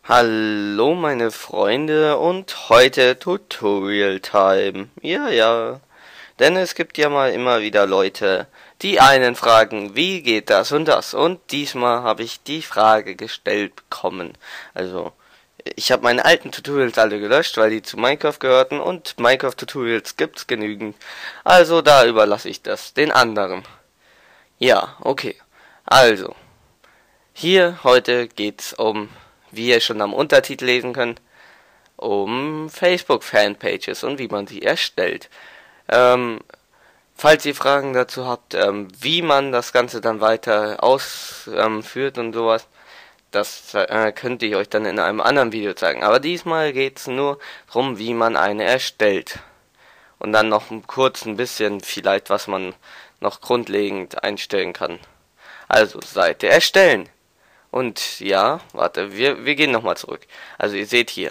Hallo meine Freunde und heute Tutorial Time. Ja. Denn es gibt ja mal immer wieder Leute, die einen fragen, wie geht das und das? Und diesmal habe ich die Frage gestellt bekommen. Also, ich habe meine alten Tutorials alle gelöscht, weil die zu Minecraft gehörten und Minecraft Tutorials gibt's genügend. Also, da überlasse ich das den anderen. Ja, okay. Also, hier heute geht's um, wie ihr schon am Untertitel lesen könnt, um Facebook-Fanpages und wie man sie erstellt. Ähm, Falls ihr Fragen dazu habt, wie man das Ganze dann weiter ausführt und sowas, das könnte ich euch dann in einem anderen Video zeigen. Aber diesmal geht's nur darum, wie man eine erstellt. Und dann noch kurz ein bisschen vielleicht, was man noch grundlegend einstellen kann. Also Seite erstellen. Und ja, warte, wir gehen nochmal zurück. Also ihr seht hier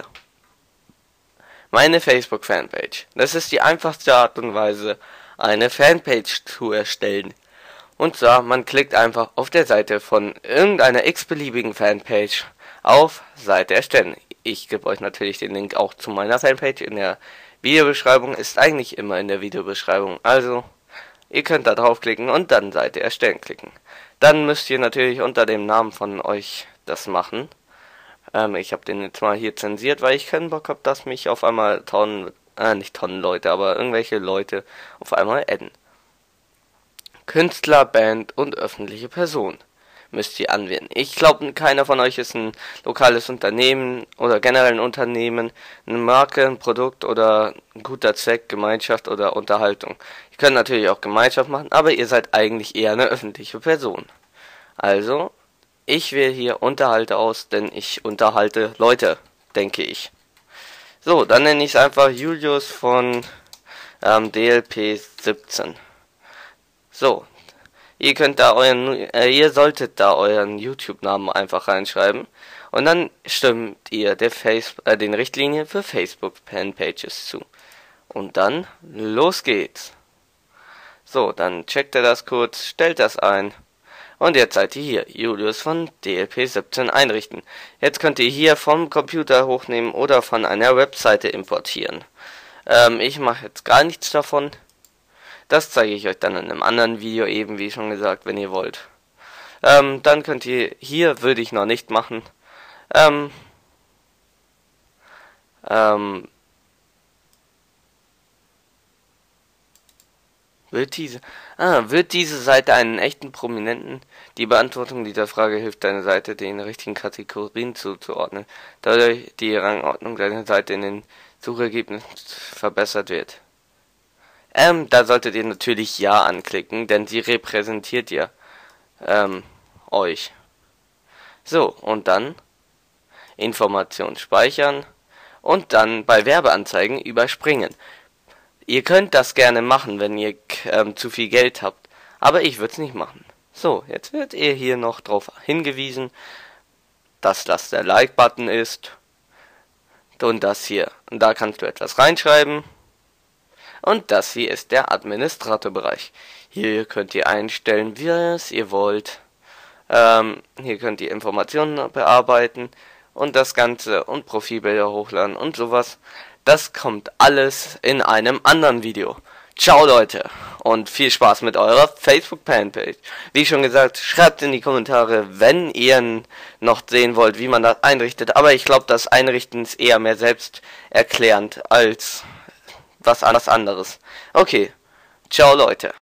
meine Facebook-Fanpage. Das ist die einfachste Art und Weise, eine Fanpage zu erstellen. Und zwar, man klickt einfach auf der Seite von irgendeiner x-beliebigen Fanpage auf Seite erstellen. Ich gebe euch natürlich den Link auch zu meiner Fanpage in der Videobeschreibung. Ist eigentlich immer in der Videobeschreibung. Also, ihr könnt da draufklicken und dann Seite erstellen klicken. Dann müsst ihr natürlich unter dem Namen von euch das machen. Ich habe den jetzt mal hier zensiert, weil ich keinen Bock habe, dass mich auf einmal nicht Tonnen Leute, aber irgendwelche Leute auf einmal adden. Künstler, Band und öffentliche Person müsst ihr anwählen. Ich glaube, keiner von euch ist ein lokales Unternehmen oder generell ein Unternehmen, eine Marke, ein Produkt oder ein guter Zweck, Gemeinschaft oder Unterhaltung. Ihr könnt natürlich auch Gemeinschaft machen, aber ihr seid eigentlich eher eine öffentliche Person. Also, ich wähle hier Unterhalte aus, denn ich unterhalte Leute, denke ich. So, dann nenne ich es einfach Julius von DLP 17. So, ihr solltet da euren YouTube-Namen einfach reinschreiben und dann stimmt ihr den Richtlinien für Facebook-Fanpages zu. Und dann los geht's. So, dann checkt ihr das kurz, stellt das ein. Und jetzt seid ihr hier, Julius von DLP 17 einrichten. Jetzt könnt ihr hier vom Computer hochnehmen oder von einer Webseite importieren. Ich mache jetzt gar nichts davon. Das zeige ich euch dann in einem anderen Video eben, wie schon gesagt, wenn ihr wollt. Dann könnt ihr, hier würde ich noch nicht machen. Wird diese Seite einen echten Prominenten? Die Beantwortung dieser Frage hilft deiner Seite, den richtigen Kategorien zuzuordnen, dadurch die Rangordnung deiner Seite in den Suchergebnissen verbessert wird. Da solltet ihr natürlich Ja anklicken, denn sie repräsentiert ja euch. So, und dann Informationen speichern und dann bei Werbeanzeigen überspringen. Ihr könnt das gerne machen, wenn ihr zu viel Geld habt, aber ich würde es nicht machen. So, jetzt wird ihr hier noch darauf hingewiesen, dass das der Like-Button ist und das hier. Und da kannst du etwas reinschreiben. Und das hier ist der Administratorbereich. Hier könnt ihr einstellen, wie es ihr wollt. Hier könnt ihr Informationen bearbeiten und das Ganze und Profilbilder hochladen und sowas. Das kommt alles in einem anderen Video. Ciao Leute und viel Spaß mit eurer Facebook-Fanpage. Wie schon gesagt, schreibt in die Kommentare, wenn ihr noch sehen wollt, wie man das einrichtet. Aber ich glaube, das Einrichten ist eher mehr selbsterklärend als was anderes. Okay, ciao Leute.